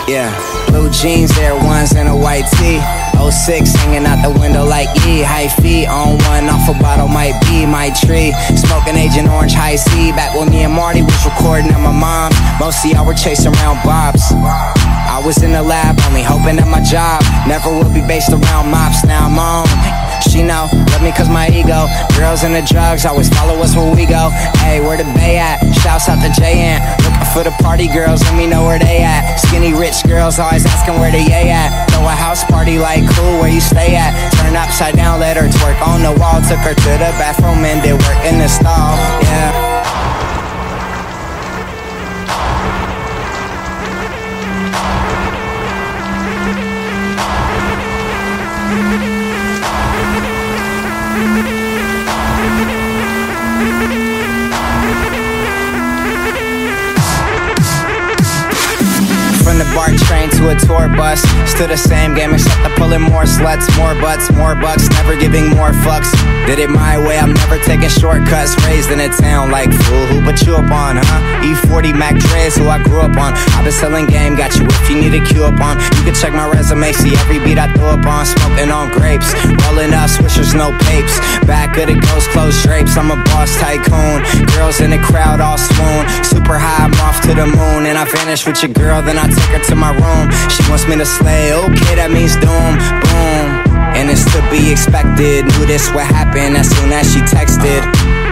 Yeah, blue jeans, Air Ones, and a white tee. 06 hanging out the window like E. High feet on one, off a bottle might be my tree. Smoking Agent Orange High C. Back when me and Marty was recording at my mom's. Most of y'all were chasing around bobs. I was in the lab only hoping that my job never would be based around mops. Now I'm on. She know, love me cause my ego. Girls and the drugs always follow us where we go. Hey, where the Bay at? Shouts out to J-Ant. Looking for the party girls, let me know where they at. Skinny rich girls always asking where the yay at. Throw a house party like cool, where you stay at? Turn upside down, let her twerk on the wall. Took her to the bathroom and did work in the stall. Yeah. From the BART train to a tour bus, still the same game except I'm pulling more sluts, more butts, more bucks, never giving more fucks. Did it my way, I'm never taking shortcuts. Raised in a town like fool, who put you up on, huh? E40 Mac Dre's who I grew up on. I've been selling game, got you if you need a cue up on. You can check my resume, see every beat I throw up on. Smoking on grapes, rolling up swishers, no papes. Back of the ghost closed drapes, I'm a boss tycoon. Girls in the crowd all swoon. Super high, I'm off to the moon. And I vanish with your girl, then I take her to my room. She wants me to slay, okay, that means doom, boom. And it's to be expected, knew this would happen as soon as she texted.